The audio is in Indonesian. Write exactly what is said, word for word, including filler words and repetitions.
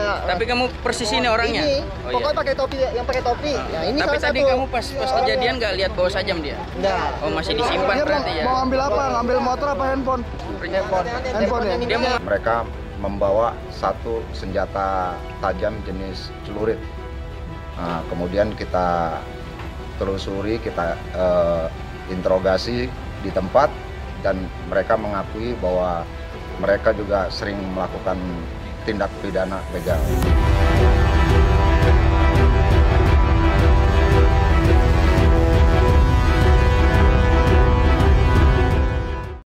ya. Tapi kamu persis ini orangnya? Ini, Oh, pokoknya iya. pakai topi, yang pakai topi. Oh. Ya, ini Tapi salah tadi satu. kamu pas pas kejadian nggak lihat bawa sajam dia? Enggak. Oh, masih disimpan Dia berarti ya? mau ambil apa? Ngambil motor apa handphone? Handphone. Handphone ya? Dia mau Mereka membawa satu senjata tajam jenis celurit. Nah, kemudian kita telusuri, kita eh, interogasi di tempat, dan mereka mengakui bahwa mereka juga sering melakukan tindak pidana begal.